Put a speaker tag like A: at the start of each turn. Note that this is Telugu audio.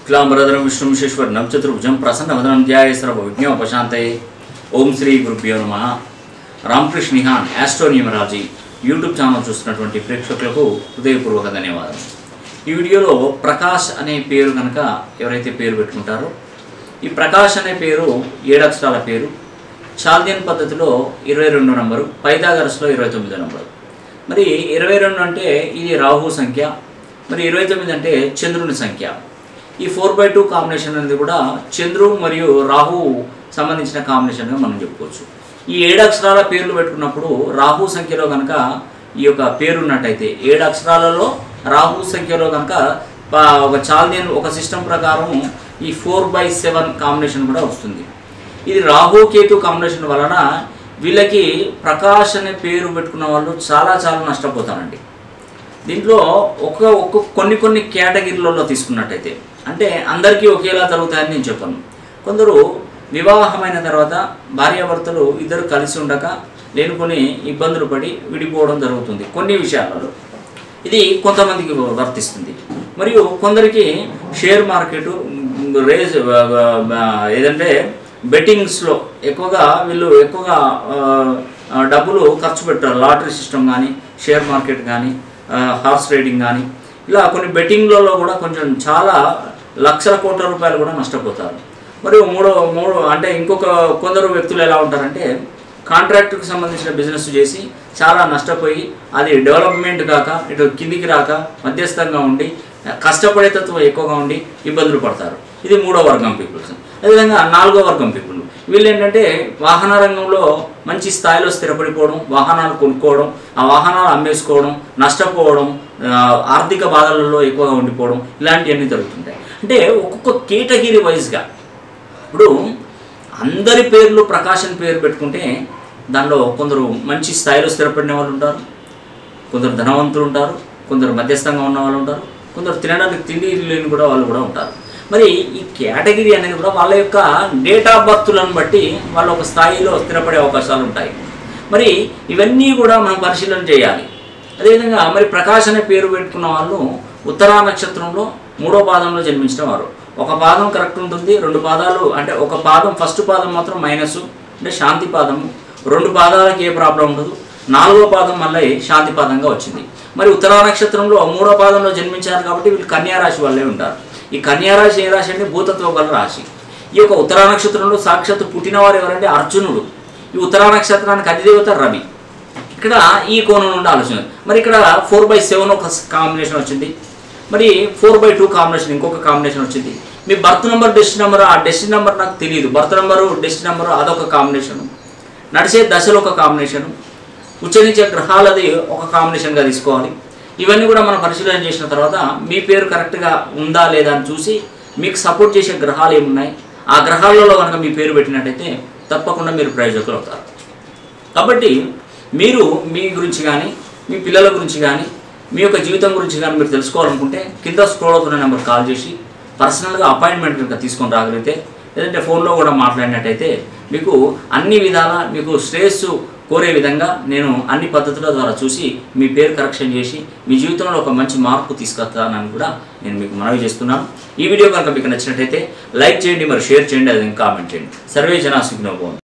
A: शुक्लांबरधरं विष्णुविशेश्वरनं चतुर्भुजं प्रसन्नवदनं ध्याये सर्वविघ्नोपशान्तये। ओम श्री गुरुभ्यो नमः। Ramakrishna Nihan astronumerology YouTube channel చూస్తున్నటువంటి ప్రేక్షకులకు హృదయపూర్వక ధన్యవాదాలు। ఈ వీడియోలో ప్రకాష్ అనే పేరు కనుక ఎవరైతే పేరు పెట్టుకుంటారో ఈ ప్రకాష్ అనే పేరు 7 అక్షరాల పేరు। చాల్దియన్ పద్ధతిలో 22 నంబరు, పైథాగరస్లో 29 నంబరు। మరి 22 అంటే ఇది రాహు సంఖ్య, మరి 29 అంటే చంద్రుని సంఖ్య। ఈ 4/2 కాంబినేషన్ అనేది కూడా చంద్రుడు మరియు రాహు సంబంధించిన కాంబినేషన్గా మనం చెప్పుకోవచ్చు। ఈ 7 అక్షరాల పేర్లు పెట్టుకున్నప్పుడు రాహు సంఖ్యలో కనుక ఈ యొక్క పేరు ఉన్నట్టయితే 7 అక్షరాలలో రాహు సంఖ్యలో కనుక ఒక చాల్దియన్ ఒక సిస్టమ్ ప్రకారం ఈ 4/7 కాంబినేషన్ కూడా వస్తుంది। ఇది రాహు కేతు కాంబినేషన్ వలన వీళ్ళకి ప్రకాష్ అనే పేరు పెట్టుకున్న వాళ్ళు చాలా నష్టపోతారండి। దీంట్లో కొన్ని కేటగిరీలలో తీసుకున్నట్టయితే అంటే అందరికీ ఒకేలా జరుగుతాయని నేను చెప్పను। కొందరు వివాహమైన తర్వాత భార్యాభర్తలు ఇద్దరు కలిసి ఉండక లేనుకొని ఇబ్బందులు పడి విడిపోవడం జరుగుతుంది కొన్ని విషయాలలో, ఇది కొంతమందికి వర్తిస్తుంది। మరియు కొందరికి షేర్ మార్కెట్ రేజ్ ఏదంటే బెట్టింగ్స్లో వీళ్ళు ఎక్కువగా డబ్బులు ఖర్చు పెట్టారు। లాటరీ సిస్టమ్ కానీ, షేర్ మార్కెట్ కానీ, హార్స్ రైడింగ్ కానీ, ఇలా కొన్ని బెట్టింగ్లలో కూడా కొంచెం చాలా లక్షల కోట్ల రూపాయలు కూడా నష్టపోతారు। మరియు మూడో అంటే కొందరు వ్యక్తులు ఎలా ఉంటారంటే కాంట్రాక్ట్కి సంబంధించిన బిజినెస్ చేసి చాలా నష్టపోయి అది డెవలప్మెంట్ కాక ఇటు కిందికి రాక మధ్యస్థంగా ఉండి కష్టపడే తత్వం ఎక్కువగా ఉండి ఇబ్బందులు పడతారు। ఇది 3వ వర్గం పీపుల్స్। అదేవిధంగా 4వ వర్గం పీపుల్ వీళ్ళు ఏంటంటే వాహన రంగంలో మంచి స్థాయిలో స్థిరపడిపోవడం, వాహనాలు కొనుక్కోవడం, ఆ వాహనాలు అమ్మేసుకోవడం, నష్టపోవడం, ఆర్థిక బాధలలో ఎక్కువగా ఉండిపోవడం, ఇలాంటివన్నీ జరుగుతుంటాయి। అంటే ఒక్కొక్క కేటగిరీ వైజ్గా ఇప్పుడు అందరి పేర్లు ప్రకాశం పేరు పెట్టుకుంటే దానిలో కొందరు మంచి స్థాయిలో స్థిరపడిన వాళ్ళు ఉంటారు, కొందరు ధనవంతులు ఉంటారు, కొందరు మధ్యస్థంగా ఉన్న వాళ్ళు ఉంటారు, కొందరు తినడానికి తిండి లేని కూడా వాళ్ళు కూడా ఉంటారు। మరి ఈ కేటగిరీ అనేది కూడా వాళ్ళ యొక్క డేట్ ఆఫ్ బర్త్లను బట్టి వాళ్ళ ఒక స్థాయిలో స్థిరపడే అవకాశాలు ఉంటాయి। మరి ఇవన్నీ కూడా మనం పరిశీలన చేయాలి। అదేవిధంగా మరి ప్రకాష్ అనే పేరు పెట్టుకున్న వాళ్ళు ఉత్తరా నక్షత్రంలో 3వ పాదంలో జన్మించిన వారు। ఒక పాదం కరెక్ట్ ఉంటుంది, 2 పాదాలు అంటే ఒక పాదం ఫస్ట్ పాదం మాత్రం మైనస్ అంటే శాంతి పాదము, 2 పాదాలకు ఏ ప్రాబ్లం ఉండదు, 4వ పాదం మళ్ళీ శాంతి పాదంగా వచ్చింది। మరి ఉత్తరా నక్షత్రంలో 3వ పాదంలో జన్మించారు కాబట్టి వీళ్ళు కన్యారాశి వాళ్ళే ఉంటారు। ఈ కన్యారాశి ఏ రాశి అంటే భూతత్వ గల రాశి। ఈ యొక్క ఉత్తరా నక్షత్రంలో సాక్షాత్తు పుట్టినవారు ఎవరంటే అర్జునుడు। ఈ ఉత్తరా నక్షత్రానికి అధిదేవత రవి। ఇక్కడ ఈ కోణం నుండి ఆలోచన మరి ఇక్కడ 4/7 ఒక కాంబినేషన్ వచ్చింది, మరి 4/2 కాంబినేషన్ ఇంకొక కాంబినేషన్ వచ్చింది। మీ బర్త్ నెంబర్ డెస్టినీ నెంబర్, ఆ డెస్టినీ నెంబర్ నాకు తెలియదు, బర్త్ నెంబరు డెస్టినీ నెంబరు అదొక కాంబినేషను, నడిచే దశలు ఒక కాంబినేషను, ఉచ్చరించే గ్రహాలది ఒక కాంబినేషన్గా తీసుకోవాలి। ఇవన్నీ కూడా మనం పరిశీలన చేసిన తర్వాత మీ పేరు కరెక్ట్గా ఉందా లేదా అని చూసి మీకు సపోర్ట్ చేసే గ్రహాలు ఏమున్నాయి, ఆ గ్రహాలలో కనుక మీ పేరు పెట్టినట్టయితే తప్పకుండా మీరు ప్రయోజకులు అవుతారు। కాబట్టి మీరు మీ గురించి కానీ, మీ పిల్లల గురించి కానీ, మీ యొక్క జీవితం గురించి కానీ మీరు తెలుసుకోవాలనుకుంటే కింద స్క్రోల్ అవుతున్న నెంబర్ కాల్ చేసి పర్సనల్గా అపాయింట్మెంట్ కనుక తీసుకొని రాగలిగితే, లేదంటే ఫోన్లో కూడా మాట్లాడినట్టయితే మీకు అన్ని విధాలా మీకు శ్రేయస్సు కోరే విధంగా నేను అన్ని పద్ధతుల ద్వారా చూసి మీ పేరు కరెక్షన్ చేసి మీ జీవితంలో ఒక మంచి మార్పు తీసుకొస్తానని కూడా నేను మీకు మనవి చేస్తున్నాను। ఈ వీడియో కనుక మీకు నచ్చినట్టయితే లైక్ చేయండి, మరి షేర్ చేయండి, అది కామెంట్ చేయండి। సర్వే జనా సుఖినో భవంతు।